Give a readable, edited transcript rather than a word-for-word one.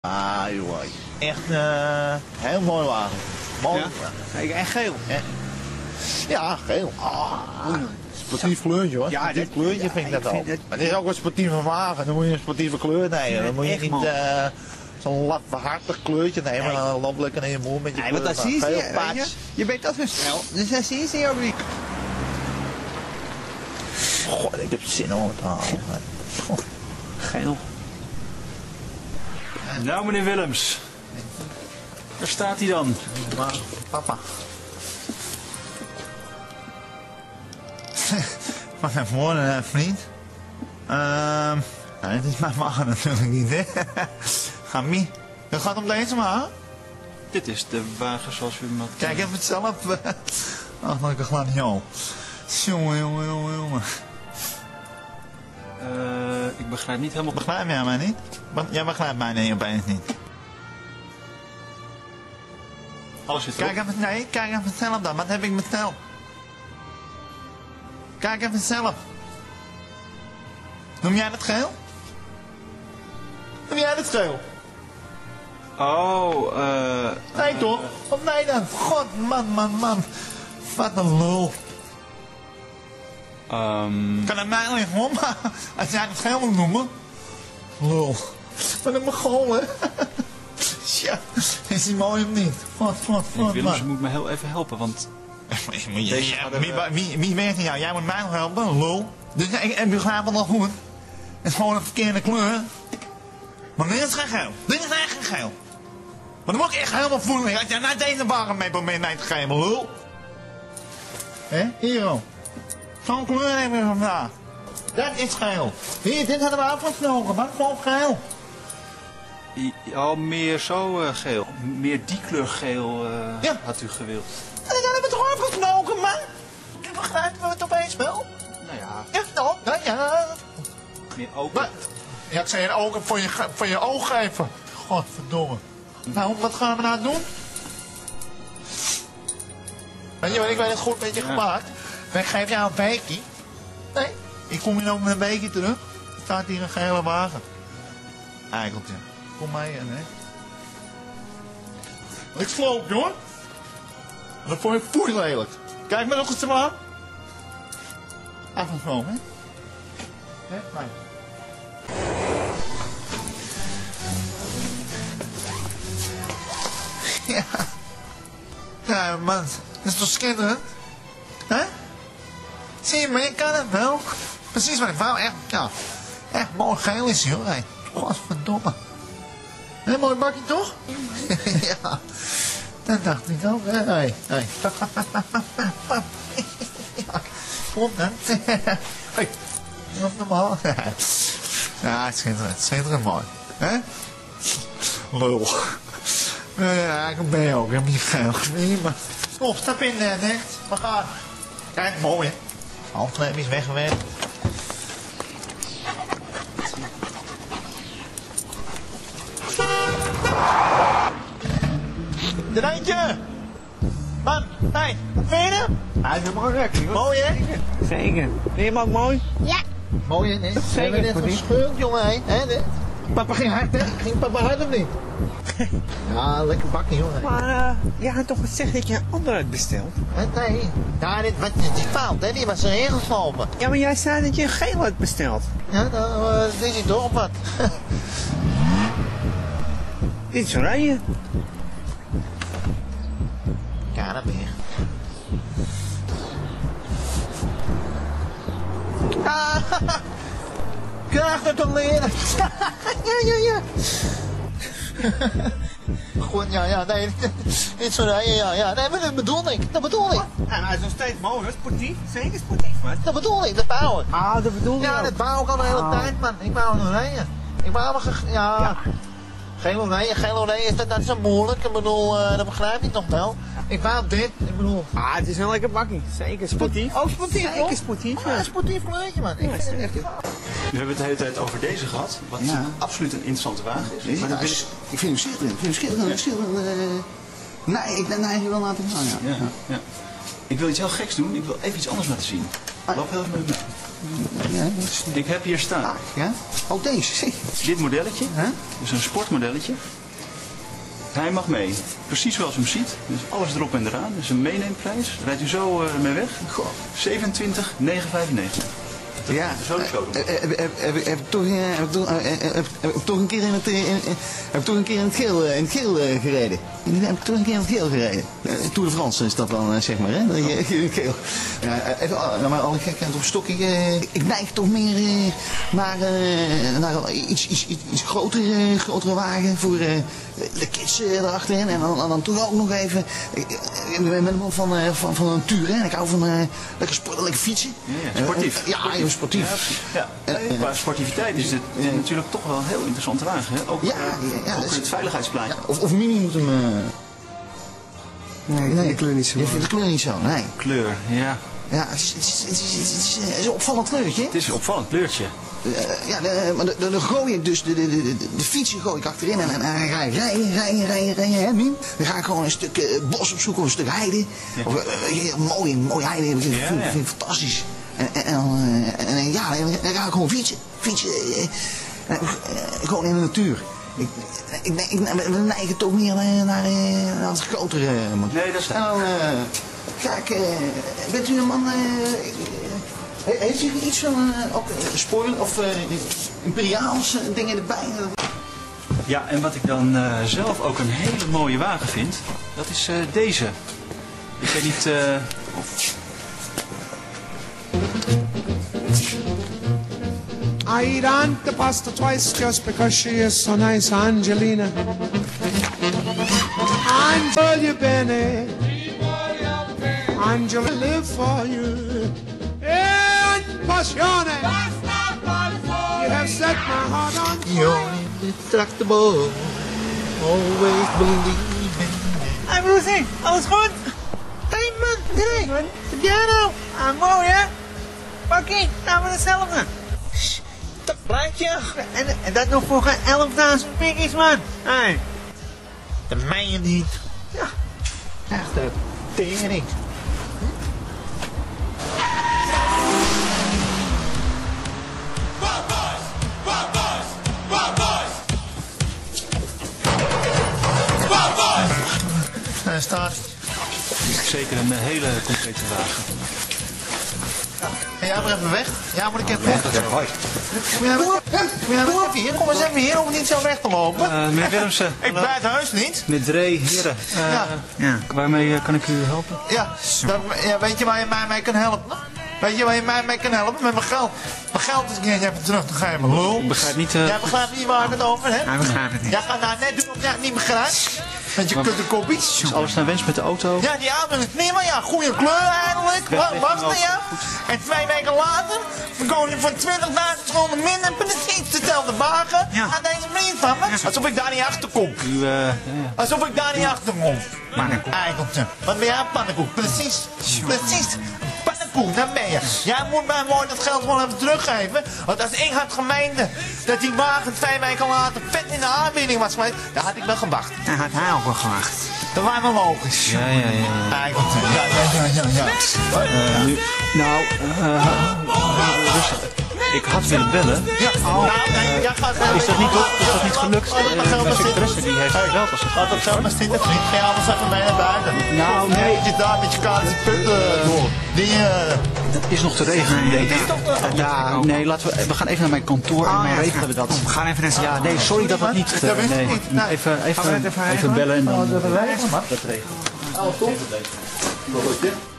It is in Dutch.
Ah, joh. Echt heel mooi wagen. Mooi. Ja? En geel. Ja, geel. Sportief kleurtje hoor. Ja, sportief kleurtje vind ik dat al. Maar het is ook een sportieve wagen. Dan moet je een sportieve kleur nemen. Dan moet je niet zo'n latverhartig kleurtje nemen. En dan loopt lekker in je moer met je kleur. Want dan zie je, geel je bent dat zo snel. Dus dan zie je ook niet. God, ik heb zin om het te halen. Geel. Nou, meneer Willems. Daar staat hij dan. Papa. Mag even worden, vriend. Het is mijn wagen natuurlijk niet, hè. Gamie. Het gaat om deze wagen. Dit is de wagen zoals u hem had. Kijk even het zelf. Ach, gelukkig laat niet al. Jongen, jongen, jongen, jongen. Ik begrijp niet helemaal... Begrijp jij mij niet? Jij begrijpt mij niet opeens niet. Alles zit erop. Kijk even zelf dan. Wat heb ik besteld? Kijk even zelf. Noem jij dat geel? Noem jij dat geel? Oh, Nee toch? Of nee dan? God, man. Wat een lul. Kan het mij liggen hoor, maar als jij het geel moet noemen. Lul. Wat een mogol, hè? Tja, is die mooi of niet? meneer Willems, man. u moet me heel even helpen, want... Wie weet van jou? Jij moet mij nog helpen, lul. Dus ik begrijp het nog goed. Het is gewoon een verkeerde kleur. Maar dit is geen geel. Dit is echt geen geel. Maar dan moet ik echt helemaal voelen als jij naar deze wagen mee probeert mij te geven, lul. Hé, hier al. Zo'n kleur hebben we vandaag. Dat is geel. Hier, dit hadden we afgesproken, maar gewoon geel. Oh, meer zo geel. Meer die kleur geel Ja. had u gewild. En dat hebben we toch afgesproken, man? Ik begrijp me het opeens wel. Nou ja, Ja, nou ja. meer open. Wat? Ja, ik zei je ogen voor je ogen even. Godverdomme. Nou, wat gaan we nou doen? Weet je wat, ik weet het goed met je gemaakt. Ik geef jou een beekje. Nee, ik kom hier ook met een beekje terug. Er staat hier een gele wagen. Eikeltje. Kom mee, hè. Ik sloop, hoor. Dat vond ik foei lelijk. Kijk me nog eens aan. Afgesproken, hè? Hè, nee. Ja. Ja, man. Dat is toch schitterend? Hè? Zie je, maar je kan het wel. Precies wat ik wou. Echt, ja. Echt mooi geel is hij, hoor. Hey. Godverdomme. Een mooi bakje, toch? Ja. Dat dacht ik ook, hè. Hey. Hey. Ja. Kom dan. Hey. Nog normaal. Ja, schitterend. Schitterend mooi. Hè? Lul. Ja, ik ben je ook. Ik heb niet geel gezien, maar... Kom, stap in, net. We gaan. Kijk, mooi, hè. Handklem is weggewerkt. Er eentje! Man, hey, wat vind je hem? Hij is helemaal gek. Mooi, hè? Zeker. Vind je hem ook mooi? Ja. Mooi, hè? Nee? Zeker, Dit een scheurt, jongen, hè? Dit. Papa ging hard, hè? Ging papa hard of niet? Ja, lekker bakje, jongen. Maar je had toch gezegd dat je een ander had besteld? Nee. Ja, dit was die fout, hè? Die was erin geslopen. Ja, maar jij zei dat je een geel had besteld. Ja, dan is hij toch op wat. Dit is oranje. Ja, dat ben je. Ah, krijg het te leren. Ja. Goed, ja, nee, niet zo rijden, ja. Nee, maar dat bedoel ik. En hij is nog steeds mooi, hoor. Sportief. Zeker sportief, man. Dat bedoel ik, dat bouwen. Ah, dat bedoel je Ja, ook. dat bouw ik al de hele tijd, man. Ik wou nog rijden. Ik wou nog, ja. Geen oranje is dat zo moeilijk. Ik bedoel, dat begrijp ik nog wel. Ik wou dit, ik bedoel... Ah, het is een lekker bakkie. Zeker sportief. Oh, sportief, hoor. Zeker sportief, Ja, ja. een sportief kleurtje, man. Ik vind het echt... We hebben het de hele tijd over deze gehad, wat absoluut een interessante wagen is. Maar dan wil ik... Ik vind hem schitterend. Nee, ik ben eigenlijk wel laten gaan, ja. Ja. Ik wil iets heel geks doen, ik wil even iets anders laten zien. Loop heel even met me mee. Ja, dat is... Ik heb hier staan. Ah, ja? Oh, deze. Zie. Dit modelletje. Huh? Dus een sportmodelletje. Hij mag mee. Precies zoals u hem ziet. Dus alles erop en eraan. Dus een meeneemprijs. Rijdt u zo mee weg. Goh. 27,995. Ja, Zo de showroom. heb ik toch een keer in het geel gereden. Heb ik toch een keer in het geel gereden. Tour de France is dat dan, zeg maar, hè? In het geel. Ja, even, nou maar alle gekheid op stok. Ik neig toch meer naar iets grotere wagen voor de kids erachterin. En dan toch ook nog even met een man van een Tour, hè? Ik hou van lekker sporten, lekker fietsen. Ja, sportief. Ja, sportief. Ja, qua sportiviteit is het natuurlijk toch wel een heel interessante wagen. Hè? Ook, ook het veiligheidsplaatje. Ja, of Mini moet hem... Nee, ik vind de kleur niet zo Je mooi. vindt de kleur niet zo, nee. Kleur, ja. Ja, het is een opvallend kleurtje. Het is een opvallend kleurtje. Maar dan gooi ik dus de fietsje gooi ik achterin en dan ga ik rijden, hè, Mien? Dan ga ik gewoon een stuk bos opzoeken of een stuk heide. Ja. Of mooi heide, vind ik fantastisch. En dan ga ik gewoon fietsen. Gewoon in de natuur. Ik neig het toch meer naar het grotere. Nee, dat is En dan ga ik... bent u een man... heeft u iets van ook spoiler of imperiaals dingen erbij? Ja, en wat ik dan zelf ook een hele mooie wagen vind, dat is deze. Ik weet niet of... I eat Aunt the pasta twice just because she is so nice, Angelina. Angel, Benny. Angel, I live for you. And passione. You have set my heart on fire. You're indestructible. Always believing. Hey Roesie, alles goed? Hey man, nee. Heb jij nou? Ah, mooi hè? Pakkie, nou maar hetzelfde. Dat plaatje. En dat nog voor geen 11.000 pikkies man. Hey. De mijne niet. Ja. Echt de tering. Hij staat. Zeker een hele complete wagen. En jij maar even weg. Ja, moet ik even weg. Kom jij even hier? Kom eens even hier om niet zo weg te lopen. Meneer Willemsen. Ik bijt huis niet. Meneer Dree, heren. Ja. Waarmee kan ik u helpen? Ja, weet je waar je mij mee kan helpen? Weet je waar je mij mee kan helpen? Met mijn geld. Mijn geld is een keertje even terug te geven, lul. Ik begrijp niet... Jij begrijpt niet waar ik het over heb? Hij begrijpt het niet. Jij gaat nou net doen of jij het niet begrijpt. Met je kuttenkoppies. Is alles naar wens met de auto? Ja, die auto is prima, ja. Goede kleur eigenlijk. Wachten, ja. En 2 weken later verkoop je voor 20.000 schoenen minder precies dezelfde wagen Ja. aan deze vriend van me. Alsof ik daar niet achter kom. Alsof ik daar niet achter kom. Pannenkoek. Eikeltje. Wat ben jij een pannenkoek? Precies. Precies. Pannenkoek, daar ben je. Jij moet mij mooi dat geld gewoon even teruggeven. Want als ik had gemeend dat die wagen 2 weken later vet in de aanbieding was geweest, dan had ik wel gewacht. Daar had hij ook wel gewacht. Dat was wel logisch. Ja. Eikeltje. Ja. Nu, nou, rustig. Ik had willen bellen. Ja, nou, nee, jij gaat... Is dat niet gelukt? Mijn secretaresse die heeft gebeld als het Laat het zo maar zitten, vriend. Ga je anders even mee naar buiten. Nou, nee. Je daar met je kaartje punten door. Die, Dat is nog te regelen, denk ik. Ja, nee, we gaan even naar mijn kantoor en dan regelen we dat. We gaan even naar Ja, nee, sorry dat dat niet... Dat wist ik nee, niet. Nee. even bellen en dan... Dat regelen, man. Dat regelen we. Oh, toch?